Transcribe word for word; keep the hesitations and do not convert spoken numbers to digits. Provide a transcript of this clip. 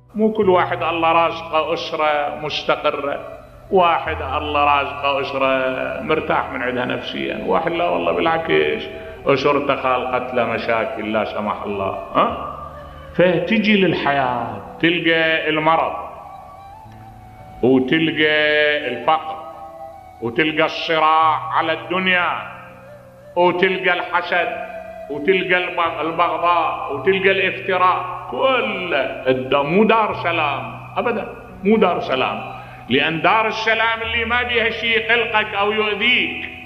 مو كل واحد الله رازقه أسرة مستقرة، واحد الله رازقه أسرة مرتاح من عندها نفسيا، واحد لا والله بالعكس أسرته خالقت له مشاكل لا سمح الله. ها؟ فتجي للحياة تلقى المرض وتلقى الفقر وتلقى الصراع على الدنيا وتلقى الحسد وتلقى البغضاء وتلقى الافتراء، كل مو دار سلام أبدا، مو دار سلام. لأن دار السلام اللي ما بيها شيء يقلقك أو يؤذيك،